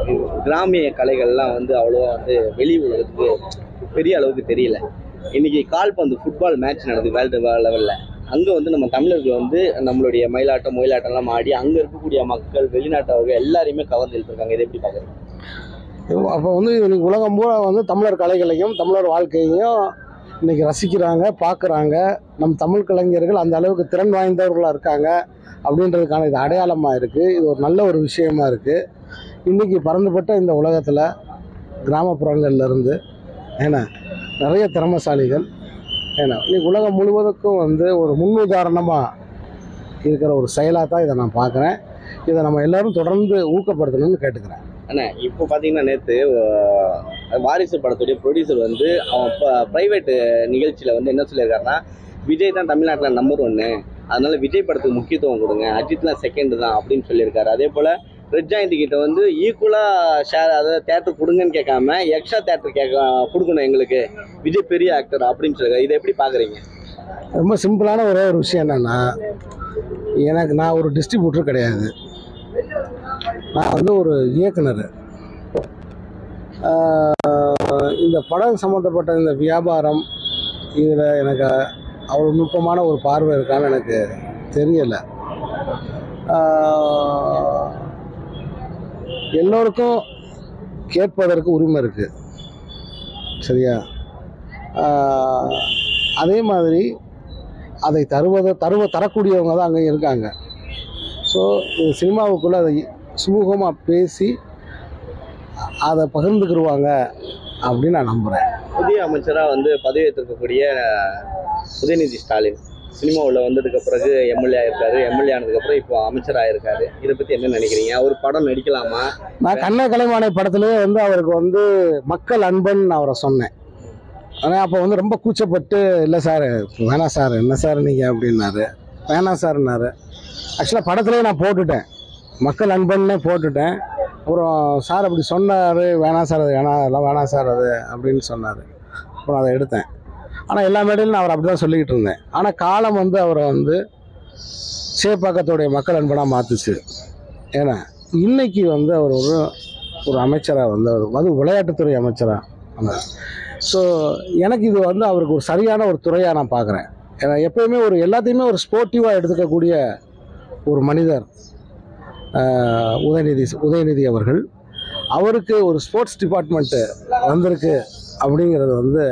கிராமிய கலைகள்லாம் வந்து அவ்வளோவா வந்து வெளி உலகத்துக்கு பெரிய அளவுக்கு தெரியல. இன்னைக்கு கால்பந்து ஃபுட்பால் மேட்ச் நடக்குது வேர்ல்டு லெவலில். அங்கே வந்து நம்ம தமிழர்கள் வந்து நம்மளுடைய மயிலாட்டம் ஒயிலாட்டம்லாம் ஆடி அங்கே இருக்கக்கூடிய மக்கள் வெளிநாட்டவர்கள் எல்லாரையுமே கவர்ந்து இழுத்துருக்காங்க. இதை எப்படி பார்க்குறீங்க? அப்போ வந்து இன்னைக்கு உலகம் பூரா வந்து தமிழர் கலைகளையும் தமிழர் வாழ்க்கையையும் இன்னைக்கு ரசிக்கிறாங்க, பார்க்குறாங்க. நம் தமிழ் கலைஞர்கள் அந்த அளவுக்கு திறன் வாய்ந்தவர்களாக இருக்காங்க அப்படின்றதுக்கான இது அடையாளமாக இருக்குது. இது ஒரு நல்ல ஒரு விஷயமா இருக்குது. இன்றைக்கி பறந்துபட்ட இந்த உலகத்தில் கிராமப்புறங்கள்லேருந்து ஏன்னா நிறைய திறமைசாலிகள் ஏன்னா இன்னைக்கு உலகம் முழுவதுக்கும் வந்து ஒரு முன்னுதாரணமாக இருக்கிற ஒரு செயலாக தான் இதை நான் பார்க்குறேன். இதை நம்ம எல்லோரும் தொடர்ந்து ஊக்கப்படுத்தணும்னு கேட்டுக்கிறேன். அண்ணா இப்போ பார்த்தீங்கன்னா நேற்று வாரிசு படத்துடைய ப்ரொடியூசர் வந்து அவன் ப்ரைவேட்டு நிகழ்ச்சியில் வந்து என்ன சொல்லியிருக்காருன்னா, விஜய் தான் தமிழ்நாட்டில் நம்பர் 1, அதனால விஜய் படத்துக்கு முக்கியத்துவம் கொடுங்க, அஜித்லாம் செகண்ட் தான் அப்படின்னு சொல்லியிருக்காரு. அதே போல் ரெட் ஜாயிண்ட் கிட்ட வந்து ஈக்குவலாக ஷேர் அதாவது தேட்டர் கொடுங்கன்னு கேட்காம எக்ஸ்ட்ரா தேட்டர் கொடுக்கணும் எங்களுக்கு, விஜய் பெரிய ஆக்டர் அப்படின்னு சொல்லியிருக்காரு. இதை எப்படி பார்க்குறீங்க? ரொம்ப சிம்பிளான ஒரே ஒரு விஷயம் என்னென்னா, நான் ஒரு டிஸ்ட்ரிபியூட்டர் கிடையாது, நான் வந்து ஒரு இயக்குனர். இந்த படம் சம்மந்தப்பட்ட இந்த வியாபாரம் இதில் எனக்கு அவ்வளோ நுட்பமான ஒரு பார்வை இருக்கான்னு எனக்கு தெரியலை. எல்லோருக்கும் கேட்பதற்கு உரிமை இருக்குது, சரியா? அதே மாதிரி அதை தரக்கூடியவங்க தான் அங்கே இருக்காங்க. ஸோ சினிமாவுக்குள்ளே அதை சுமூகமாக பேசி அதை பகிர்ந்துக்கிடுவாங்க அப்படின்னு நான் நம்புகிறேன். புதிய அமைச்சராக வந்து பதவியேற்றிருக்கக்கூடிய உதயநிதி ஸ்டாலின் சினிமாவில் வந்ததுக்கு பிறகு எம்எல்ஏ ஆயிருக்காரு, எம்எல்ஏ ஆனதுக்கப்புறம் இப்போ அமைச்சராக இருக்காரு. இதை பற்றி என்ன நினைக்கிறீங்க? அவர் படம் நடிக்கலாமா? நான் கண்ண கலைமானை படத்துலேயே வந்து அவருக்கு வந்து மக்கள் அன்பன் அவரை சொன்னேன். ஆனால் அப்போ வந்து ரொம்ப கூச்சப்பட்டு, இல்லை சார் வேணாம் சார், என்ன சார் நீங்கள் அப்படின்னாரு. வேணாம் சார்னாரு. ஆக்சுவலாக படத்துலேயே நான் போட்டுட்டேன், மக்கள் அன்பன்னே போட்டுட்டேன். அப்புறம் சார் அப்படி சொன்னார், வேணாம் சார் அது அதெல்லாம் வேணாம் சார் அது அப்படின்னு சொன்னார். அப்புறம் அதை எடுத்தேன். ஆனால் எல்லா மேடையிலும் நான் அவர் அப்படி தான் சொல்லிக்கிட்டு இருந்தேன். ஆனால் காலம் வந்து அவரை வந்து சேப்பாக்கத்துடைய மக்கள் அன்பனாக மாற்றுச்சு. ஏன்னா இன்றைக்கி வந்து அவர் ஒரு அமைச்சராக வந்து அது விளையாட்டுத்துறை அமைச்சராக வந்தார். ஸோ எனக்கு இது வந்து அவருக்கு ஒரு சரியான ஒரு துறையாக நான் பார்க்குறேன். ஏன்னா எப்போயுமே எல்லாத்தையுமே ஒரு ஸ்போர்ட்டிவாக எடுத்துக்கக்கூடிய ஒரு மனிதர் உதயநிதி அவர்கள். அவருக்கு ஒரு ஸ்போர்ட்ஸ் டிபார்ட்மெண்ட்டு வந்திருக்கு அப்படிங்கிறது வந்து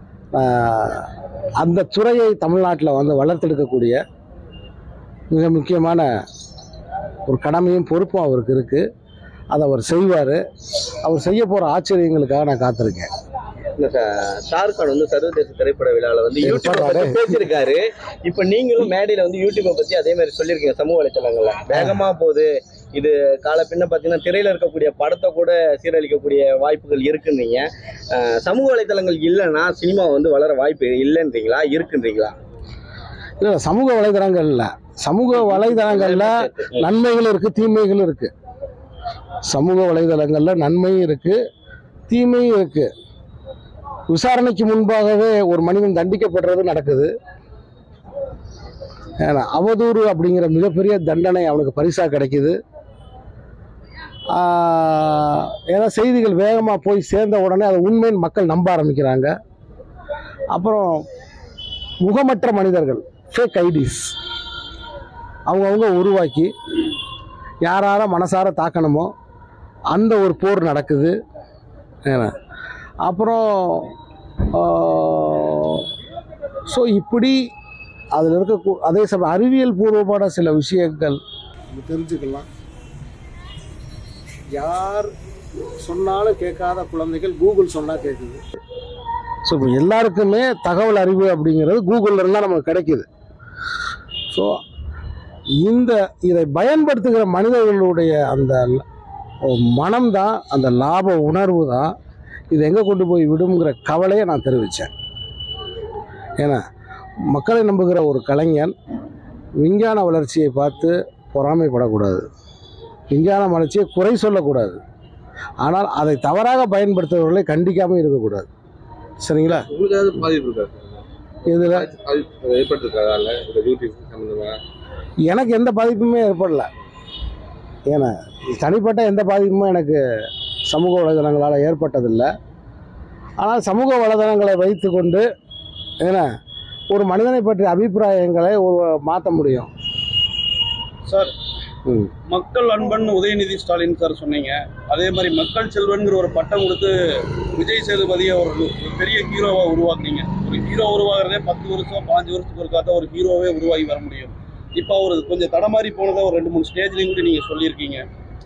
அந்த துறையை தமிழ்நாட்டில் வந்து வளர்த்தெடுக்கக்கூடிய மிக முக்கியமான ஒரு கடமையும் பொறுப்பும் அவருக்கு இருக்குது. அதை அவர் செய்வார். அவர் செய்ய போகிற ஆச்சரியங்களுக்காக நான் காத்திருக்கேன். ஷாருக்கான் வந்து சர்வதேச திரைப்பட விழாவில் வந்து யூடியூப் பற்றி பேசியிருக்காரு. இப்போ நீங்களும் மேடையில் வந்து யூடியூப்பை பற்றி அதே மாதிரி சொல்லியிருக்கீங்க சமூக வலைத்தளங்கள்ல. வேகமாக போகுது இது, கால பின்ன பார்த்தீங்கன்னா திரையில் இருக்கக்கூடிய படத்தை கூட சீரழிக்கக்கூடிய வாய்ப்புகள் இருக்குன்றீங்க. சமூக வலைத்தளங்கள் இல்லைன்னா சினிமா வந்து வளர வாய்ப்பு இல்லைன்றீங்களா, இருக்குன்றீங்களா? இல்லை, சமூக வலைதளங்களில் நன்மைகளும் இருக்குது, தீமைகளும் இருக்குது. சமூக வலைதளங்களில் நன்மையும் இருக்குது, தீமையும் இருக்குது. விசாரணைக்கு முன்பாகவே ஒரு மனிதன் தண்டிக்கப்படுறது நடக்குது. ஏன்னா அவதூறு அப்படிங்கிற மிகப்பெரிய தண்டனை அவனுக்கு பரிசாக கிடைக்குது. ஏன்னா செய்திகள் வேகமாக போய் சேர்ந்த உடனே அதை உண்மைன்னு மக்கள் நம்ப ஆரம்பிக்கிறாங்க. அப்புறம் முகமற்ற மனிதர்கள், ஃபேக் ஐடிஸ் அவங்கவுங்க உருவாக்கி யாரார மனசார தாக்கணுமோ அந்த ஒரு போர் நடக்குது. ஏன்னா அப்புறம் ஸோ இப்படி அதில் இருக்க அதே சமயம் அறிவியல் பூர்வமான சில விஷயங்கள் தெரிஞ்சுக்கலாம். யார் சொன்னாலும் கேட்காத குழந்தைகள் கூகுள் சொன்னால் கேட்குது. ஸோ இப்போ எல்லாருக்குமே தகவல் அறிவு அப்படிங்கிறது கூகுளில் இருந்தால் நமக்கு கிடைக்கிது. ஸோ இதை பயன்படுத்துகிற மனிதர்களுடைய அந்த மனம்தான், அந்த லாப உணர்வு தான் இது எங்கே கொண்டு போய் விடுங்கிற கவலையை நான் தெரிவித்தேன். ஏன்னா மக்களை நம்புகிற ஒரு கலைஞன் விஞ்ஞான வளர்ச்சியை பார்த்து பொறாமைப்படக்கூடாது, விஞ்ஞான வளர்ச்சியை குறை சொல்லக்கூடாது. ஆனால் அதை தவறாக பயன்படுத்துபவர்களை கண்டிக்காமல் இருக்கக்கூடாது. சரிங்களா? இதில் எனக்கு எந்த பாதிப்புமே ஏற்படலை. ஏன்னா தனிப்பட்ட எந்த பாதிப்புமே எனக்கு சமூக வலைதளங்களால் ஏற்பட்டதில்லை. ஆனால் சமூக வலைதளங்களை வைத்து கொண்டு ஏன்னா ஒரு மனிதனை பற்றிய அபிப்பிராயங்களை மாற்ற முடியும் சார். மக்கள் அன்பன் உதயநிதி ஸ்டாலின் சார் சொன்னீங்க. அதே மாதிரி மக்கள் செல்வன்கிற ஒரு பட்டம் கொடுத்து விஜய் சேதுபதியை ஒரு பெரிய ஹீரோவாக உருவாக்குனீங்க. ஒரு ஹீரோ உருவாகிறதே 10 வருஷம் 5 வருஷத்துக்கு ஒருக்கா தான் ஒரு ஹீரோவே உருவாகி வர முடியும். இப்போ அவர் கொஞ்சம் தடமாறி போனதை ஒரு 2-3 ஸ்டேஜ்லையும் கூட நீங்கள் சொல்லியிருக்கீங்க.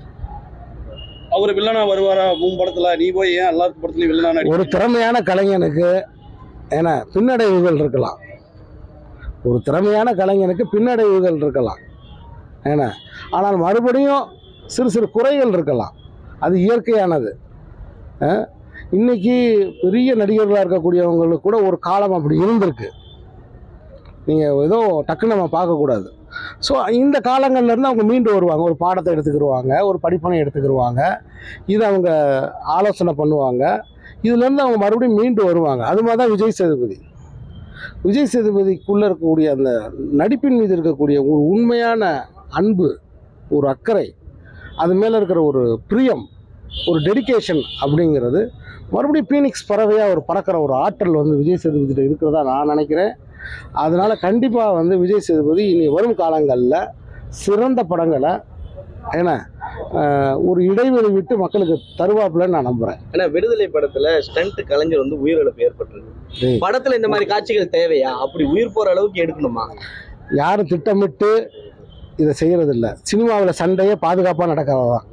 அவர் வில்லனா வருவாரா 3 படத்தில்? நீ போய் ஏன் எல்லா படத்துலையும் வில்லனா? ஒரு திறமையான கலைஞனுக்கு ஏன்னா பின்னடைவுகள் இருக்கலாம். ஒரு திறமையான கலைஞனுக்கு பின்னடைவுகள் இருக்கலாம் ஏன்னா, ஆனால் மறுபடியும் சிறு சிறு குறைகள் இருக்கலாம். அது இயற்கையானது. இன்னைக்கு பெரிய நடிகர்களாக இருக்கக்கூடியவங்களுக்கு கூட ஒரு காலம் அப்படி இருந்திருக்கு. நீங்கள் ஏதோ டக்குன்னு நம்ம பார்க்கக்கூடாது. ஸோ இந்த காலங்கள்லேருந்து அவங்க மீண்டு வருவாங்க. ஒரு பாடத்தை எடுத்துக்கிடுவாங்க, ஒரு படிப்பனை எடுத்துக்கிடுவாங்க, இதை அவங்க ஆலோசனை பண்ணுவாங்க. இதுலேருந்து அவங்க மறுபடியும் மீண்டு வருவாங்க. அது மாதிரி தான் விஜய் சேதுபதி. விஜய் சேதுபதிக்குள்ளே இருக்கக்கூடிய அந்த நடிப்பின் மீது இருக்கக்கூடிய ஒரு உண்மையான அன்பு, ஒரு அக்கறை, அது மேலே இருக்கிற ஒரு பிரியம், ஒரு டெடிகேஷன் அப்படிங்கிறது மறுபடியும் பீனிக்ஸ் பறவையாக ஒரு பறக்கிற ஒரு ஆற்றல் வந்து விஜய் சேதுபதியில் இருக்கிறதா நான் நினைக்கிறேன். அதனால் கண்டிப்பாக வந்து விஜய் சேதுபதி இனி வரும் காலங்களில் சிறந்த படங்களை ஏன்னா ஒரு இடைவெளி விட்டு மக்களுக்கு தருவாப்புலன்னு நான் நம்புகிறேன். ஏன்னா விடுதலை படத்தில் ஸ்டண்ட் கலைஞர் வந்து உயிரிழப்பு ஏற்பட்டிருக்கு. படத்தில் இந்த மாதிரி காட்சிகள் தேவையா? அப்படி உயிர் போகிற அளவுக்கு எடுக்கணுமா? யாரும் திட்டமிட்டு இதை செய்கிறதில்ல. சினிமாவில் சண்டையே பாதுகாப்பாக நடக்கிறது தான்.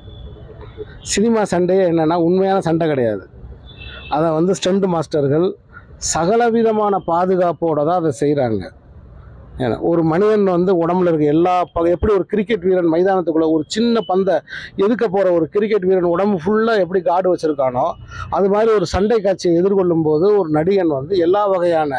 சினிமா சண்டையே என்னென்னா உண்மையான சண்டை கிடையாது. அதை வந்து ஸ்டண்ட் மாஸ்டர்கள் சகலவிதமான பாதுகாப்போடு தான் அதை செய்கிறாங்க. ஏன்னா ஒரு மனிதன் வந்து உடம்புல இருக்க எல்லா எப்படி ஒரு கிரிக்கெட் வீரன் மைதானத்துக்குள்ளே ஒரு சின்ன பந்தை எதுக்க போகிற ஒரு கிரிக்கெட் வீரன் உடம்பு ஃபுல்லாக எப்படி கார்டு வச்சுருக்கானோ அது மாதிரி ஒரு சண்டை காட்சியை எதிர்கொள்ளும் போது ஒரு நடிகன் வந்து எல்லா வகையான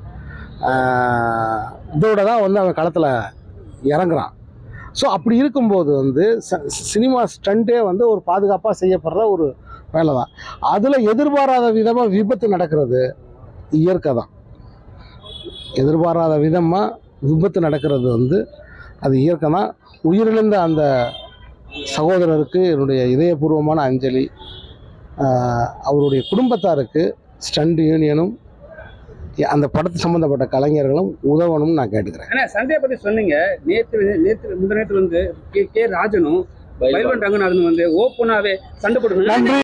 இதோட தான் வந்து அவன் களத்தில் இறங்குறான். ஸோ அப்படி இருக்கும்போது வந்து சினிமா ஸ்டண்ட்டே வந்து ஒரு பாதுகாப்பாக செய்யப்படுற ஒரு வேலை தான். அதில் எதிர்பாராத விதமாக விபத்து நடக்கிறது இயற்கை தான். எதிர்பாராத விதமாக விபத்து நடக்கிறது வந்து அது இயற்கை தான். உயிரிழந்த அந்த சகோதரருக்கு என்னுடைய இதயபூர்வமான அஞ்சலி. அவருடைய குடும்பத்தாருக்கு ஸ்டண்ட் யூனியனும் அந்த படத்து சம்மந்தப்பட்ட கலைஞர்களும் உதவணும்னு நான் கேட்டுக்கிறேன். ஆனால் சண்டையை பற்றி சொன்னீங்க. நேற்று வந்து கே ராஜனும் பைல்வான் ரங்கநாதனும் வந்து ஓப்பனாகவே சண்டை போட்டு